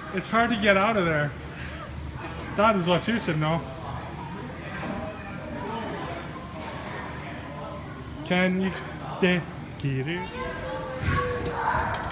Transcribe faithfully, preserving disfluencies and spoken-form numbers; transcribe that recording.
It's hard to get out of there. That is what you should know. Can you take it?